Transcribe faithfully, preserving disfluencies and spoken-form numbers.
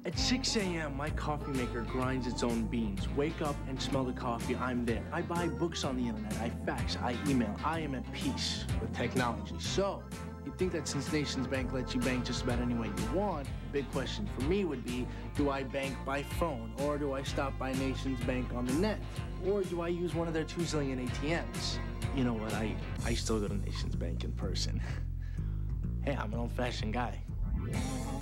At six A M, my coffee maker grinds its own beans. Wake up and smell the coffee, I'm there. I buy books on the internet, I fax, I email. I am at peace with technology. So, you'd think that since Nations Bank lets you bank just about any way you want, the big question for me would be, do I bank by phone? Or do I stop by Nations Bank on the net? Or do I use one of their two zillion A T Ms? You know what, I, I still go to Nations Bank in person. Hey, I'm an old-fashioned guy.